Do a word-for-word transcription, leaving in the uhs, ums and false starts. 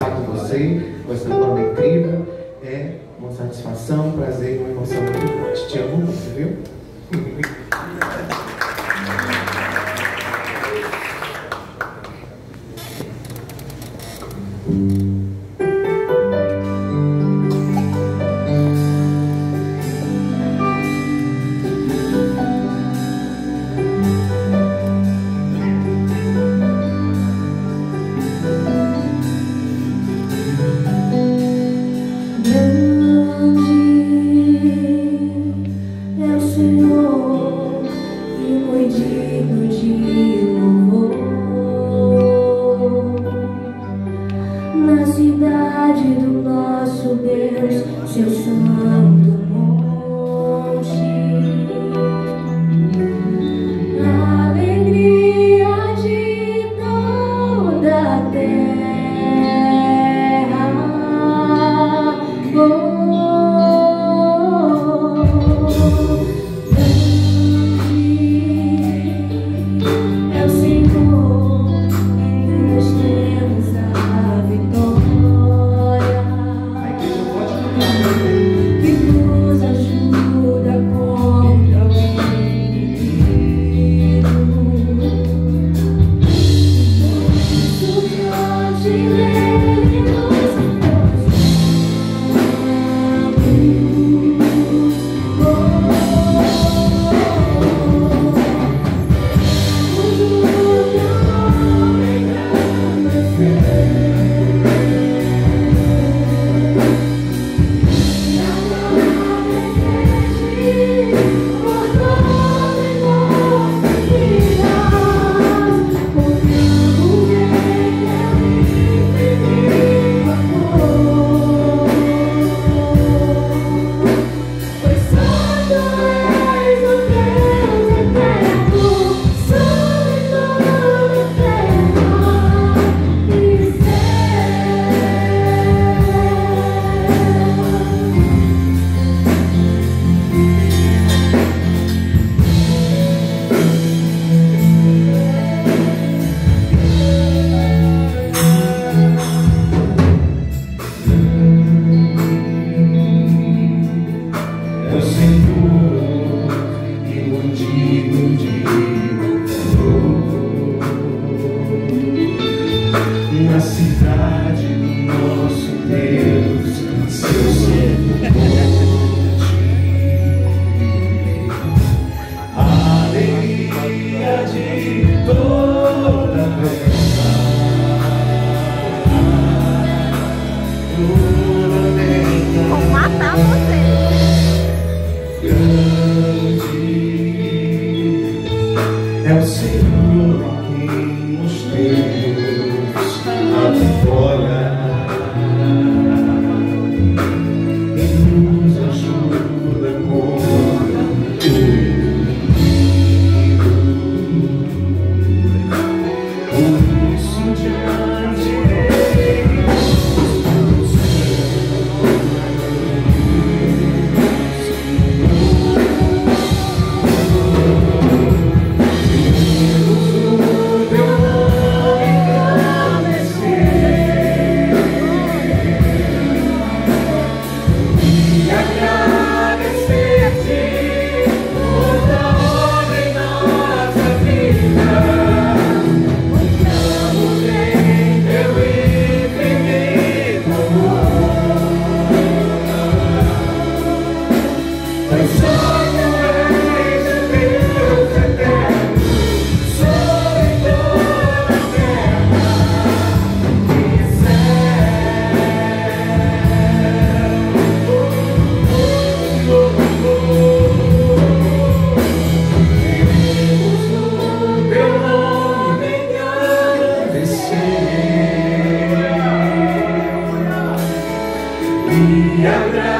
com você, com essa banda incrível. É uma satisfação, um prazer e uma emoção muito forte. Te amo muito, viu? Na cidade do nosso Deus, seu santo monte, a alegria de toda a terra. Oh, na cidade do nosso Deus, seu santo monte, a alegria de toda a terra, toda a terra. Vou matar você. Grande é o Senhor quem nos deu a vitória e nos ajuda contra o inimigo. Por isso diante dele estamos e agradecer.